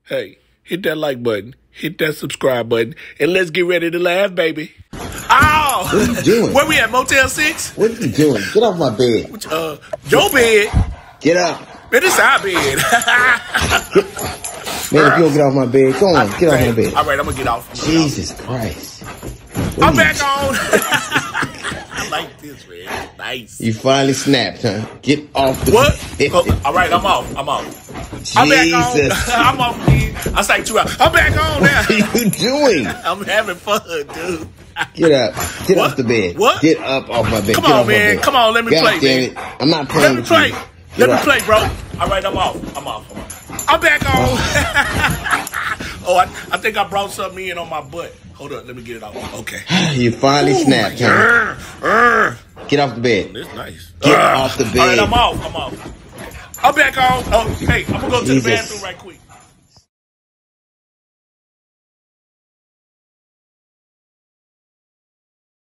Hey, hit that like button, hit that subscribe button, and let's get ready to laugh, baby. Oh! What are you doing? Where we at, Motel 6? What are you doing? Get off my bed. Your bed? Get up. Man, this is our bed. Man, if you don't get off my bed, go on, get off my bed. All right, I'm going to get off. Jesus Christ. I'm back on. I like this, man. Nice. You finally snapped, huh? Get off the bed. Oh, all right, I'm off. Jesus. I'm back on. I'm off, dude. I sang 2 hours. I'm back on now. What are you doing? I'm having fun, dude. Get up. Get off the bed. What? Get up off my bed. Come Get on, off man. Come on, let me play, man. I'm not playing with you. Let me play. Let me play, bro. All right, I'm off. I'm back on. Oh, I think I brought something in on my butt. Hold up, let me get it off. Okay. You finally snapped, huh? Get off the bed. This nice. Get off the bed. All right, I'm off. I'm back on. Oh, hey, I'm going to go to the bathroom right quick.